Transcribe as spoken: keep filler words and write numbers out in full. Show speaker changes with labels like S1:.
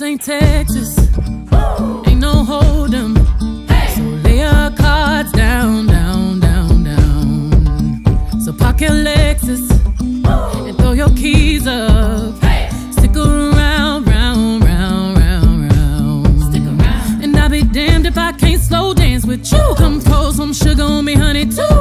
S1: ain't Texas, ain't no hold'em. So lay your cards down, down, down, down. So park your Lexus and throw your keys up. Stick around, round, round, round, round. Stick around. And I'll be damned if I can't slow dance with you. Come pour some sugar on me, honey, too.